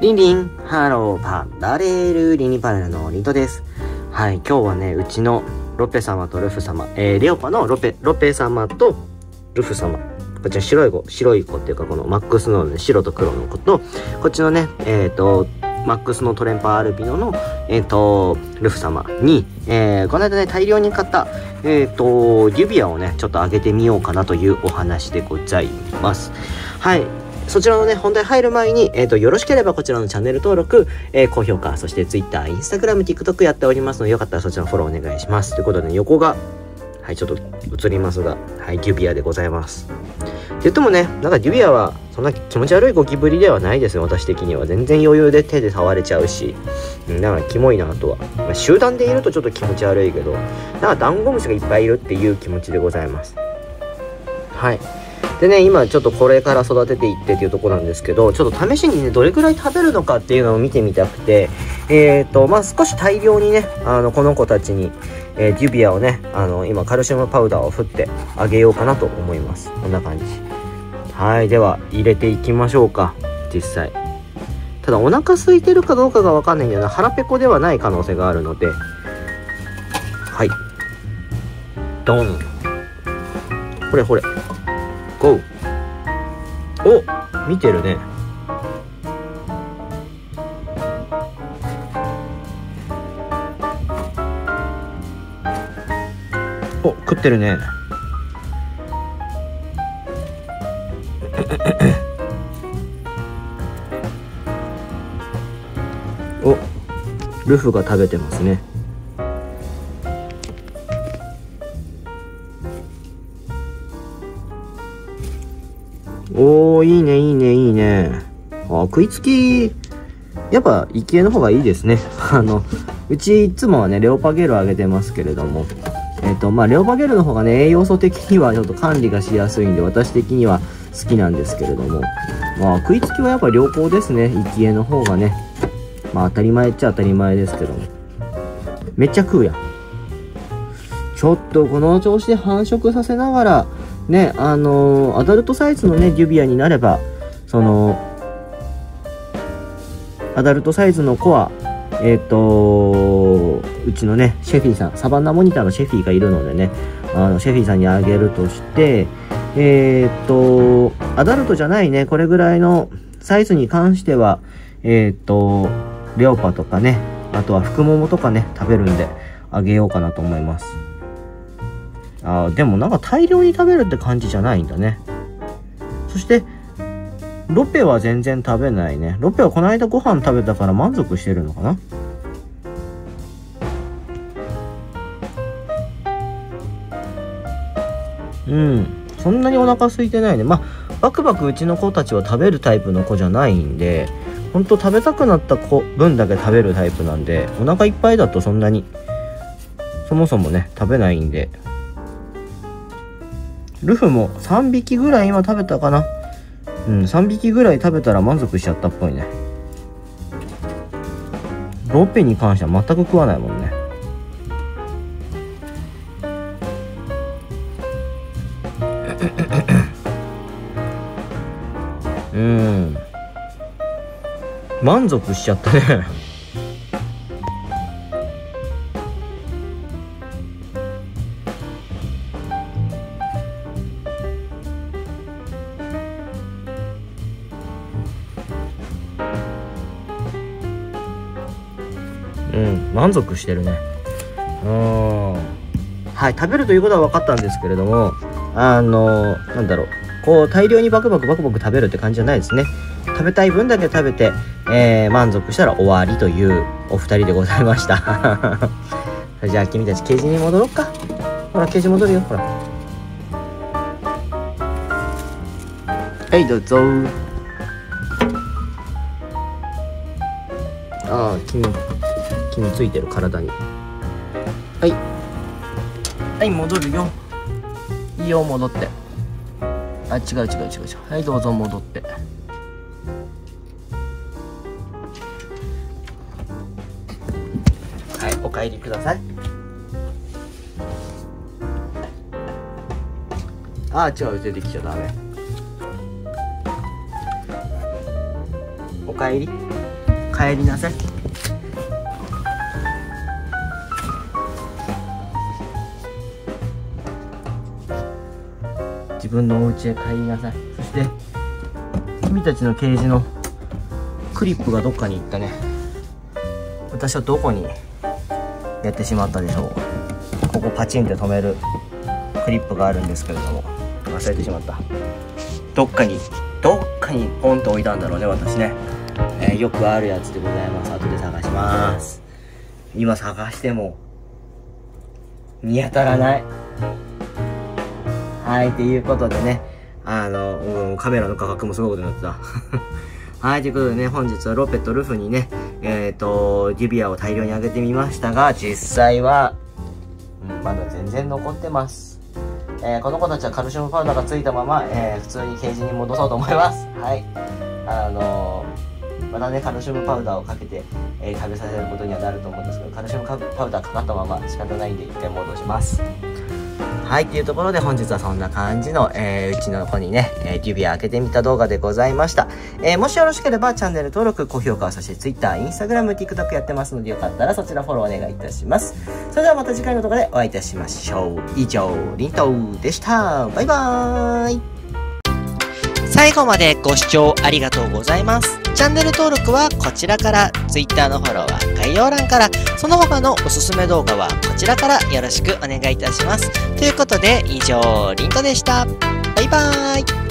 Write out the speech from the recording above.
リンリン、ハローパラレル、リンリンパラレルのリントです。はい、今日はね、うちのロペ様とルフ様、レオパのロペ様とルフ様、こちら白い子っていうか、このマックスの、ね、白と黒の子と、こっちのね、マックスのトレンパーアルビノの、ルフ様に、この間ね、大量に買った、指輪をね、ちょっと上げてみようかなというお話でございます。はい。そちらのね、本題入る前に、よろしければこちらのチャンネル登録、高評価、そして Twitter、Instagram、TikTok やっておりますので、よかったらそちらのフォローお願いします。ということでね、横が、はい、ちょっと映りますが、はい、指輪でございます。って言ってもね、なんか指輪は、そんな気持ち悪いゴキブリではないですよ、私的には。全然余裕で手で触れちゃうし、だからキモいなとは。まあ、集団でいるとちょっと気持ち悪いけど、なんかダンゴムシがいっぱいいるっていう気持ちでございます。はい。でね、今ちょっとこれから育てていってっていうところなんですけど、ちょっと試しにね、どれくらい食べるのかっていうのを見てみたくて、まあ少し大量にね、この子たちに、指輪をね、今カルシウムパウダーを振ってあげようかなと思います。こんな感じ。はい、では入れていきましょうか、実際。ただお腹空いてるかどうかがわかんないんだよな。腹ペコではない可能性があるので、はい。ドン。ほれほれ。ゴー。お、見てるね。お、食ってるね。お、ルフが食べてますね。おー、いいねいいねいいね。あ、食いつきやっぱ生き餌の方がいいですね。うちいつもはねレオパゲルあげてますけれども、まあレオパゲルの方がね栄養素的にはちょっと管理がしやすいんで、私的には好きなんですけれども、まあ食いつきはやっぱ良好ですね。生き餌の方がね、まあ当たり前っちゃ当たり前ですけども、めっちゃ食うやん。ちょっとこの調子で繁殖させながらね、アダルトサイズのね指輪になれば、そのアダルトサイズの子はうちのねシェフィーさん、サバンナモニターのシェフィーがいるのでね、シェフィーさんにあげるとして、アダルトじゃないねこれぐらいのサイズに関してはレオパとかね、あとはフクモモとかね食べるんであげようかなと思います。でもなんか大量に食べるって感じじゃないんだね。そしてロペは全然食べないね。ロペはこの間ご飯食べたから満足してるのかな。うん、そんなにお腹空いてないね。まあバクバクうちの子たちは食べるタイプの子じゃないんで、ほんと食べたくなった分だけ食べるタイプなんで、お腹いっぱいだとそんなにそもそもね食べないんで。ルフも3匹ぐらい今食べたかな。うん、3匹ぐらい食べたら満足しちゃったっぽいね。ロペに関しては全く食わないもんね。満足しちゃったね。満足してるね。はい、食べるということは分かったんですけれども、なんだろう、こう大量にバクバク食べるって感じじゃないですね。食べたい分だけ食べて、満足したら終わりというお二人でございました。じゃあ君たちケージに戻ろうか。ほらケージ戻るよ、ほら。はいどうぞ。君ついてる体に。はいはい、戻るよ。いいよ、戻って。違う。はい、どうぞ戻って。はい、お帰りください。違う、出てきちゃダメ。お帰り。 帰りなさい。自分のお家へ帰りなさい。そして君たちのケージのクリップがどっかに行ったね。私はどこにやってしまったでしょう。ここパチンって止めるクリップがあるんですけれども、忘れてしまった。どっかにポンと置いたんだろうね、私ね。よくあるやつでございます。後で探します。今探しても見当たらない。はい、ということでね、カメラの価格もすごいことになってた。はい、ということでね、本日はロペとルフにね、ディビアを大量にあげてみましたが、実際は、まだ全然残ってます。この子たちはカルシウムパウダーがついたまま、普通にケージに戻そうと思います。はい。またね、カルシウムパウダーをかけて、食べさせることにはなると思うんですけど、カルシウムパウダーかかったまま仕方ないんで一回戻します。はい、というところで本日はそんな感じの、うちの子にね、デュビア開けてみた動画でございました。もしよろしければチャンネル登録、高評価をそして Twitter、Instagram、TikTok やってますのでよかったらそちらフォローお願いいたします。それではまた次回の動画でお会いいたしましょう。以上、りんとうでした。バイバーイ。最後までご視聴ありがとうございます。チャンネル登録はこちらから、Twitter のフォローは概要欄から、その他のおすすめ動画はこちらからよろしくお願いいたします。ということで、以上、りんとでした。バイバーイ。